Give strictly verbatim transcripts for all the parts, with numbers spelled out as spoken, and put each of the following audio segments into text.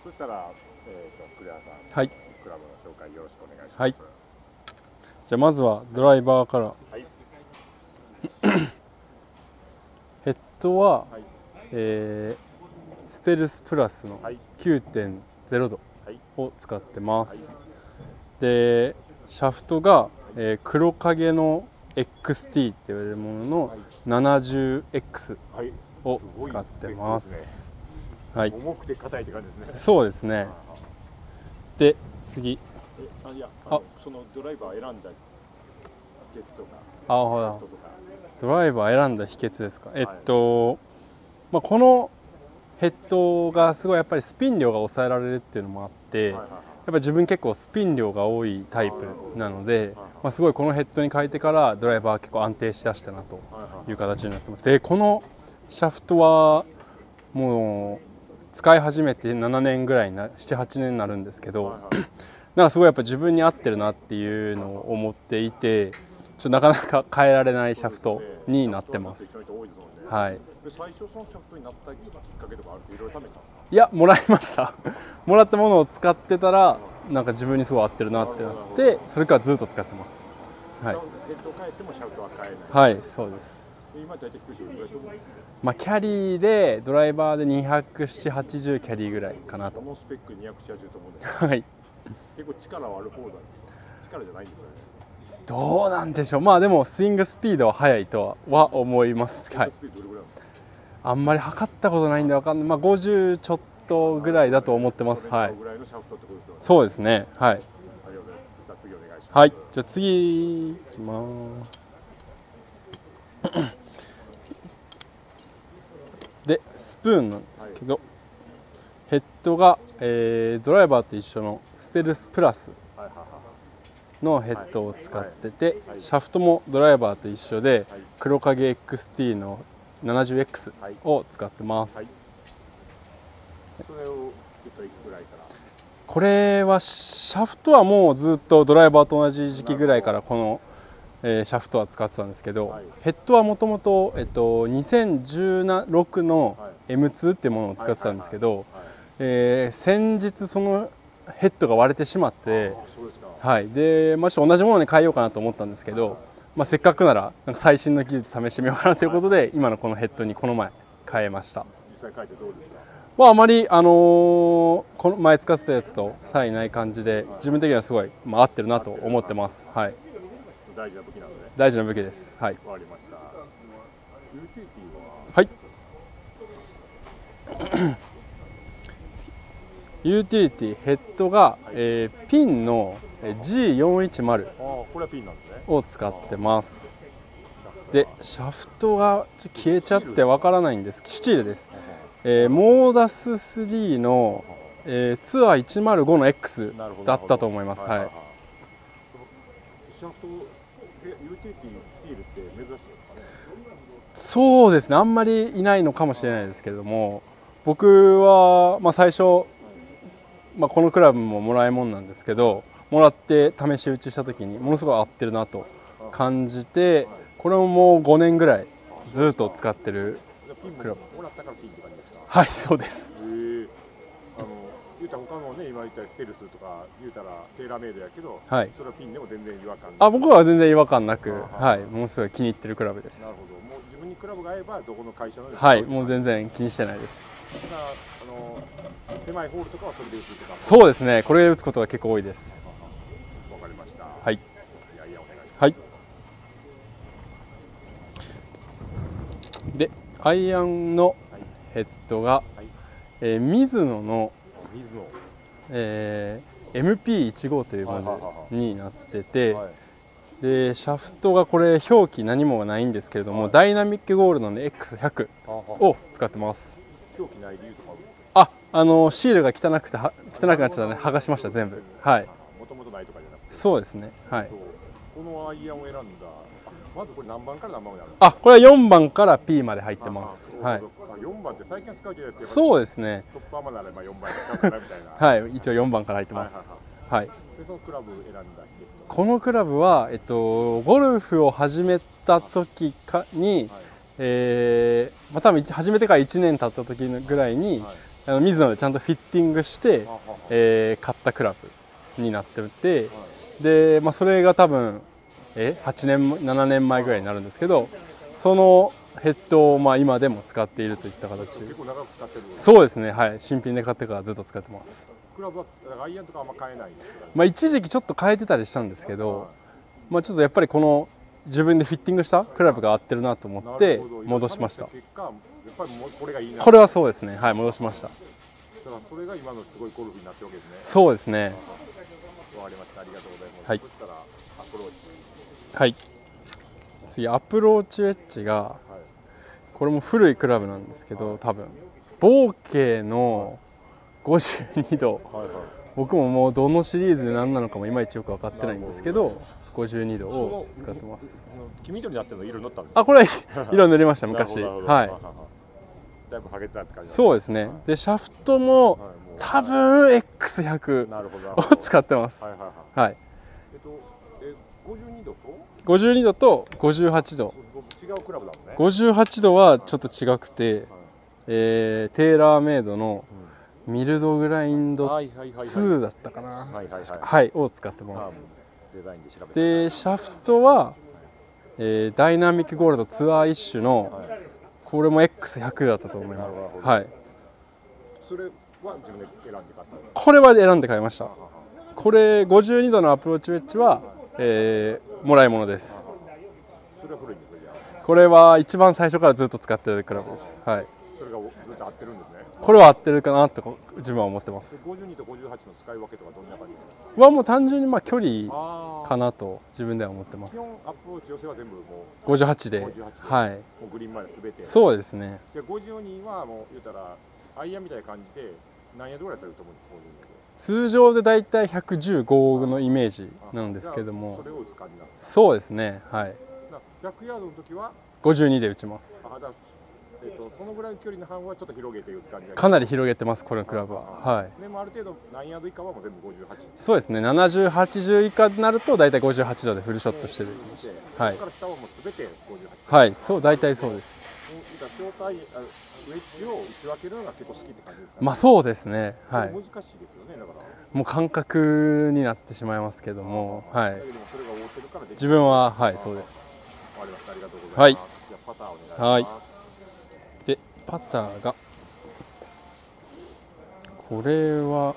そしたら、えー、と栗原さん、 はい、 クラブの紹介よろしくお願いします。 はい、じゃあまずはドライバーから、 はい、 ヘッドは、 はい、 えー、ステルスプラスの きゅうてんゼロ 度を使ってます、はい、でシャフトが、えー、黒影の エックスティー って言われるものの ななじゅうエックス を使ってます。はい、 重くて硬いって感じですね。 そうですね。で次、 えあいやあのそのドライバー選んだ秘訣とか、 あほらドライバー選んだ秘訣ですか。えっと、はい、まあ、このヘッドがすごいやっぱりスピン量が抑えられるっていうのもあって、やっぱり自分結構スピン量が多いタイプなので、まあ、すごいこのヘッドに変えてからドライバー結構安定しだしたなという形になってます。でこのシャフトはもう使い始めてななねんぐらいななはちねんになるんですけど、なんかすごいやっぱ自分に合ってるなっていうのを思っていて、ちょっとなかなか変えられないシャフトになってます。はい。 最初そのシャフトになったきっかけとかあるといろいろ試したんですか？ いや、もらいましたもらったものを使ってたらなんか自分にすごい合ってるなってなって、それからずっと使ってます。はい。 ヘッドを変えてもシャフトは変えない。 はい、そうです。 今大体きゅうじゅうぐらいと思うんですね。 まあキャリーでドライバーでにひゃくななじゅう、はちじゅうキャリーぐらいかなと。 このスペックにひゃくはちじゅうと思うんです。 はい。 結構力はある方なんですか？力じゃないんですかね。 どうなんでしょう。まあでもスイングスピードは速いとは思います。はい。あんまり測ったことないんでわかんない。まあごじゅうちょっとぐらいだと思ってます。はい。そうですね。はい。はい。じゃあ次いきます。でスプーンなんですけど、ヘッドが、えー、ドライバーと一緒のステルスプラスのヘッドを使ってて、シャフトもドライバーと一緒で黒影 エックスティー の ななじゅうエックス を使ってます。これはシャフトはもうずっとドライバーと同じ時期ぐらいからこのえー、シャフトは使ってたんですけど、はい、ヘッドはもともとにせんじゅうろくの エムツー っていうものを使ってたんですけど、先日そのヘッドが割れてしまって、はい、で、まあ、ちょっと同じものに変えようかなと思ったんですけど、まあ、せっかくならなんか最新の技術試してみようかなということで、今のこのヘッドにこの前変えました。実際変えてどうですか？まあ、あまり、あのー、この前使ってたやつと差異ない感じで、自分的にはすごい、まあ、合ってるなと思ってます。はい。 大事な武器なので。 大事な武器です。はい。 わかりました。ユーティリティは。 はい。ユーティリティヘッドが、はい、えー、ピンの ジーよんひゃくじゅう を使ってます。でシャフトが消えちゃってわからないんです。スチールです。えー、モーダススリーの、えー、ツアーいちまるごの エックス だったと思います。はい。 シャフトユーティリティスチールって珍しいですかね？ そうですね、あんまりいないのかもしれないですけれども、僕は、まあ、最初、まあ、このクラブももらいもんなんですけど、もらって試し打ちした時にものすごい合ってるなと感じて、これももうごねんぐらいずっと使ってるクラブ。はい、そうです。 言うたら他のね、今言ったステルスとか言うたらテーラーメイドやけど、 はい、 それはピンでも全然違和感ない。 あ、僕は全然違和感なく、はい、ものすごい気に入ってるクラブです。 なるほど。もう自分にクラブが合えばどこの会社のはい、もう全然気にしてないです。 ただあの狭いホールとかはそれで打つとか。 そうですね、これで打つことが結構多いです。 わかりました。 はい。 はい。 で、アイアンのヘッドが、はい、えー、ミズノのえー、エムピーじゅうご というものになってて、でシャフトがこれ表記何もないんですけれども、はい、ダイナミックゴールドの エックスひゃく を使ってます。 表記ない理由とかあ、あのシールが汚くては汚くなっちゃったので剥がしました全部。はい。 もともとないとかじゃなくて。 そうですね。はい。 このアイアンを選んだ。まずこれ何番から何番まであるんですか？あ、これはよんばんから ピー まで入ってます。はい。 よんばんって最近は使うじゃないですか。 そうですね。 トップアマならばよんばん使うからみたいな。 はい、一応よんばんから入ってます。はい。 でそのクラブ選んだんですか？ このクラブはえっとゴルフを始めた時かに、はい、えー、まあ多分始めてからいちねん経った時ぐらいに、はい、 あのミズノでちゃんとフィッティングしては、ははえー買ったクラブになってて、 はいで、まあ、それが多分えはちねんななねんまえぐらいになるんですけど、そのヘッドをまあ今でも使っているといった形。 結構長く使ってる。 そうですね、はい、新品で買ってからずっと使ってます。 クラブはだからアイアンとかあんま変えないんですけど、 まあ、一時期ちょっと変えてたりしたんですけど、 はまあ、ちょっとやっぱりこの自分でフィッティングしたクラブが合ってるなと思いってなるほど戻しました。 結果やっぱりもうこれがいいな。 これはそうですね、はい、戻しました。 だからそれが今のすごいゴルフになってるわけですね。 そうですね。 わかりました。ありがとうございます。 はいそしたらアプローチ。 はい。次アプローチウェッジが、 はい。 これも古いクラブなんですけど、多分ボーケーのごじゅうにど、 はいはい。 僕ももうどのシリーズで何なのかもいまいちよく分かってないんですけど、ごじゅうにどを使ってます。 黄緑になってるの色塗ったんですか。 あ、これ色塗りました昔。 なるほどはい。 だいぶハゲてたって感じ。 そうですね。でシャフトもはいもう多分 エックスひゃくなるほど。 を使ってます。 はいはいはい。 はい。 えっとえごじゅうにどとごじゅうにどとごじゅうはちど。 違うクラブだもんね。 ごじゅうはちどはちょっと違くて、えーテーラーメイドのミルドグラインドはいはいはいはい。 にだったかな。 はいはいはい。 はい、を使ってあもうます。 デザインで調べて。 でシャフトは、えーダイナミックゴールドツアーイッシュのはい。 これも エックスひゃく だったと思います。 なるほどはい。 それは自分で選んで買ったんですか。 これは選んで買いました。 はははこれごじゅうにどのアプローチウェッジは、えーもらい物です。 それは古いんですよ。じゃあこれは一番最初からずっと使ってるクラブです。はい。 それがずっと合ってるんですね。 これは合ってるかなとこ自分は思ってま。 ですごじゅうにとごじゅうはちの使い分けとかどんな感じですか。 はもう単純にまあ距離あかなと自分では思ってます。 基本アプローチ寄せは全部もうごじゅうはちで、 ごじゅうはちではい。 もうグリーンまで全て。 そうですね。 でごじゅうにはもう言ったらアイアンみたいな感じで何ヤードぐらい取れると思うんです。ごじゅうにで。 通常でだいたいひゃくじゅうごのイメージなんですけども、 それを打つ感じなんですか。 そうですね。はい。 ひゃくヤードの時はごじゅうにで打ちます。 あだえっとそのぐらいの距離の範囲はちょっと広げて打つ感じが。 かなり広げてますこのクラブは。はい。 でもある程度何ヤード以下はもう全部ごじゅうはち。 そうですね。ななじゅう、はちじゅう以下になるとだいたいごじゅうはちどでフルショットしてるイメージ。はいそこから下はもう全てごじゅうはち。 はい、そう大体そうです。 状態あウェッジを打ち分けるのが結構好きって感じですかね。 まあそうですね。はい。 難しいですよね。だからもう感覚になってしまいますけども、はいだけ。どもそれが合うてるからできる。 自分ははいそうです。 わかりました。ありがとうございます。 はいじゃあパターお願いします。 でパターがこれは、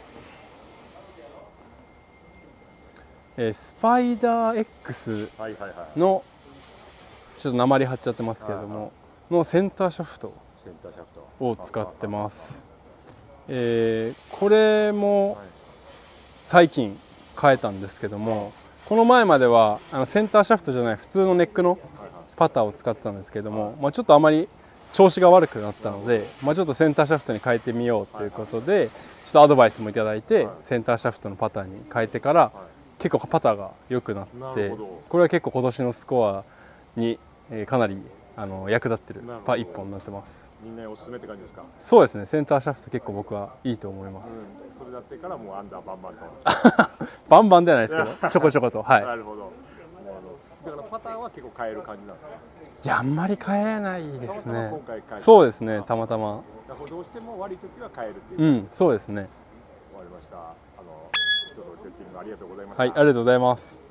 えースパイダー X はいはいはい。 のちょっと鉛貼っちゃってますけれどはいものセンターシャフトセンターシャフトを使ってます。えーこれもはい最近変えたんですけども、この前まではあのセンターシャフトじゃない普通のネックのはいはいパターを使ってたんですけども、まあ、ちょっとあまり調子が悪くなったので、まあ、ちょっとセンターシャフトに変えてみようということでちょっとアドバイスもいただいてはいセンターシャフトのパターに変えてからは結構パターが良くなってなるほどこれは結構今年のスコアにえーかなりあの役立ってるなるほどパ一本になってます。 い。みんなおすすめって感じですか。 そうですね、センターシャフト結構僕はいいと思います。 うん。それだってからもうアンダーバンバンと。 バンバンではないですけどちょこちょことはい。 なるほど。もうあのだからパターは結構変える感じなんですか。 いやあんまり変えないですたまたまね今回変え。 そうですね、たまたま。 だからどうしても悪い時は変えるっていう。 うん、そうですね。 わかりました。あの一つのセッティングありがとうございました。 はい、ありがとうございます。